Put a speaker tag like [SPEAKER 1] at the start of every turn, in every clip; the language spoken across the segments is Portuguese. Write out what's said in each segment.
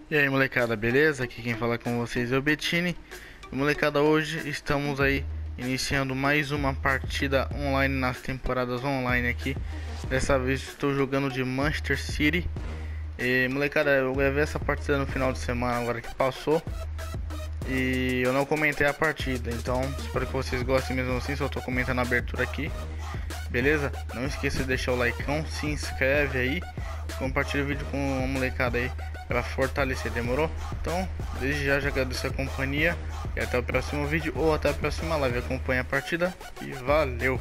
[SPEAKER 1] E aí, molecada, beleza? Aqui quem fala com vocês é o Bettini. E, molecada, hoje estamos aí iniciando mais uma partida online nas temporadas online aqui. Dessa vez estou jogando de Manchester City. E, molecada, eu gravei essa partida no final de semana agora que passou e eu não comentei a partida, então espero que vocês gostem mesmo assim. Só tô comentando a abertura aqui, beleza? Não esqueça de deixar o likeão, se inscreve aí, compartilha o vídeo com a molecada aí para fortalecer, demorou? Então, desde já agradeço a companhia e até o próximo vídeo ou até a próxima live. Acompanhe a partida e valeu!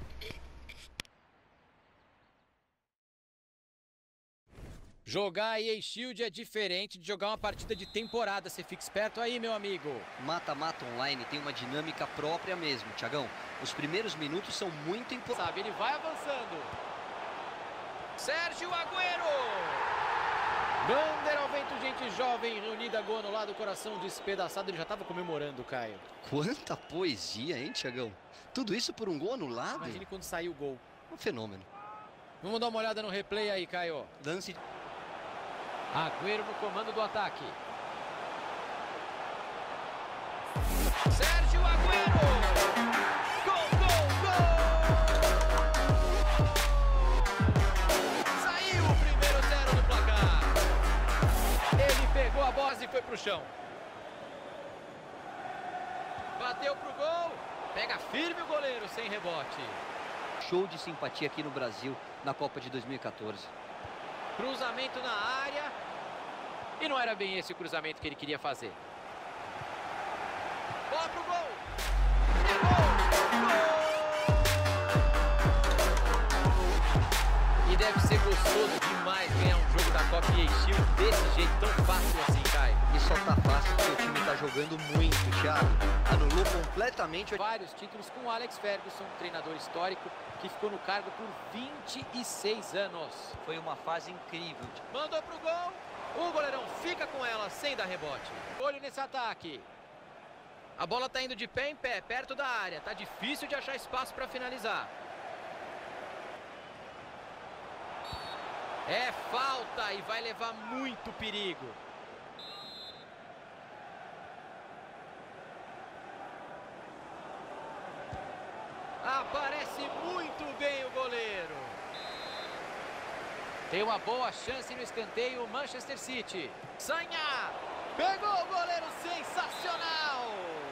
[SPEAKER 2] Jogar EA Shield é diferente de jogar uma partida de temporada. Você fica esperto aí, meu amigo.
[SPEAKER 3] Mata-mata online tem uma dinâmica própria mesmo, Thiagão. Os primeiros minutos são muito importantes.
[SPEAKER 2] Sabe, ele vai avançando. Sérgio Agüero! Bandeira ao vento, gente jovem reunida, gol no lado, coração despedaçado. Ele já estava comemorando, Caio.
[SPEAKER 3] Quanta poesia, hein, Thiagão? Tudo isso por um gol anulado?
[SPEAKER 2] Imagine quando saiu o gol.
[SPEAKER 3] Um fenômeno.
[SPEAKER 2] Vamos dar uma olhada no replay aí, Caio.
[SPEAKER 3] Lance.
[SPEAKER 2] Agüero no comando do ataque. Sérgio Agüero! Gol, gol, gol! Saiu o primeiro 0 do placar. Ele pegou a bola e foi pro chão. Bateu pro gol. Pega firme o goleiro sem rebote.
[SPEAKER 3] Show de simpatia aqui no Brasil na Copa de 2014.
[SPEAKER 2] Cruzamento na área. E não era bem esse o cruzamento que ele queria fazer. Bola pro gol. É gol. Gol. E deve ser gostoso demais ganhar um jogo da Copa EA Shield desse jeito tão fácil assim, Caio.
[SPEAKER 3] E só tá fácil porque o time tá jogando muito, Thiago. Anulou completamente.
[SPEAKER 2] Vários títulos com Alex Ferguson, treinador histórico, que ficou no cargo por 26 anos.
[SPEAKER 3] Foi uma fase incrível.
[SPEAKER 2] Mandou pro gol. O goleirão fica com ela sem dar rebote. Olho nesse ataque. A bola tá indo de pé em pé, perto da área. Tá difícil de achar espaço para finalizar. É falta e vai levar muito perigo. Aparece muito bem o goleiro. Tem uma boa chance no escanteio o Manchester City. Sanha! Pegou o goleiro, sensacional!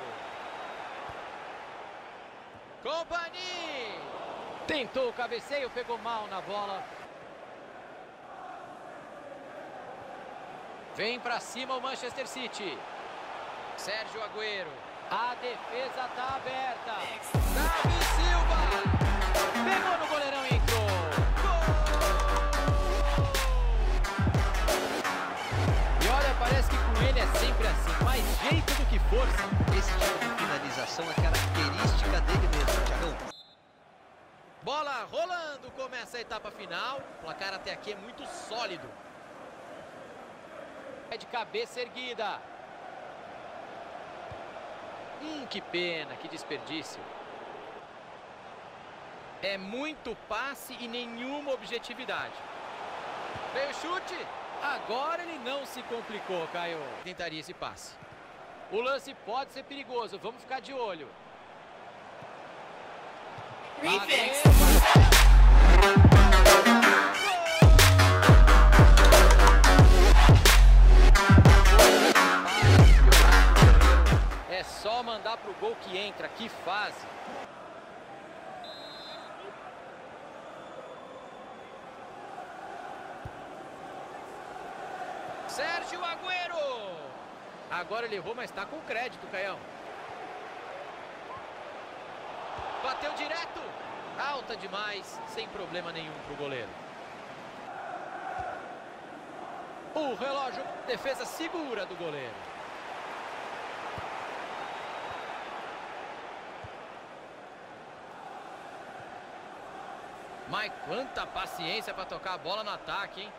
[SPEAKER 2] Company! Tentou o cabeceio, pegou mal na bola. Vem pra cima o Manchester City. Sérgio Agüero. A defesa tá aberta. Davi Silva! Pegou no goleirão e entrou. Parece que com ele é sempre assim, mais jeito do que força.
[SPEAKER 3] Esse tipo de finalização é característica dele mesmo, Thiagão.
[SPEAKER 2] Bola rolando, começa a etapa final. O placar até aqui é muito sólido. É de cabeça erguida. Que pena, que desperdício. É muito passe e nenhuma objetividade. Veio o chute. Agora ele não se complicou, Caio. Tentaria esse passe. O lance pode ser perigoso, vamos ficar de olho. É só mandar pro gol que entra, que fase. Sérgio Agüero! Agora ele errou, mas está com crédito, Caião. Bateu direto. Alta demais, sem problema nenhum para o goleiro. O relógio, defesa segura do goleiro. Mas quanta paciência para tocar a bola no ataque, hein?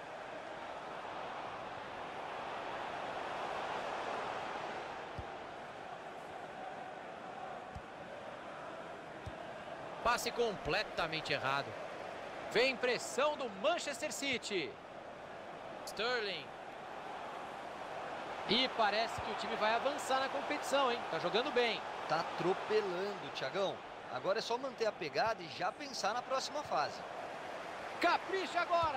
[SPEAKER 2] Passe completamente errado. Vem pressão do Manchester City. Sterling. E parece que o time vai avançar na competição, hein? Tá jogando bem.
[SPEAKER 3] Tá atropelando, Thiagão. Agora é só manter a pegada e já pensar na próxima fase.
[SPEAKER 2] Capricha agora!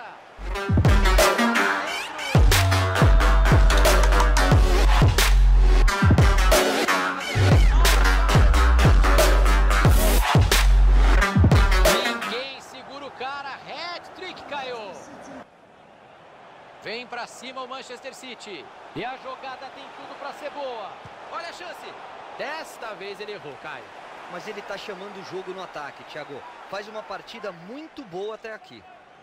[SPEAKER 2] Ninguém segura o cara. Hat-trick, Caio. Vem pra cima o Manchester City. E a jogada tem tudo pra ser boa. Olha a chance. Desta vez ele errou, Caio.
[SPEAKER 3] Mas ele tá chamando o jogo no ataque, Thiago. Faz uma partida muito boa até aqui.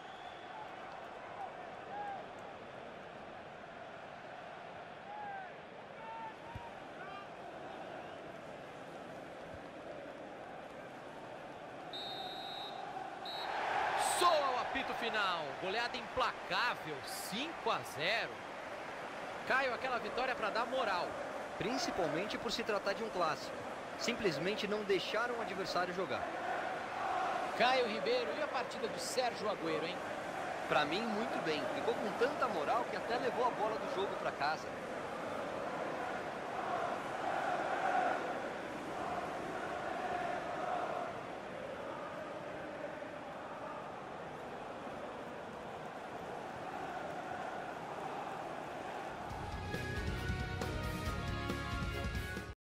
[SPEAKER 2] Soa o apito final. Goleada implacável, 5-0. Caio, aquela vitória para dar moral.
[SPEAKER 3] Principalmente por se tratar de um clássico. Simplesmente não deixaram o adversário jogar.
[SPEAKER 2] Caio Ribeiro, e a partida do Sérgio Agüero, hein?
[SPEAKER 3] Pra mim, muito bem. Ficou com tanta moral que até levou a bola do jogo pra casa.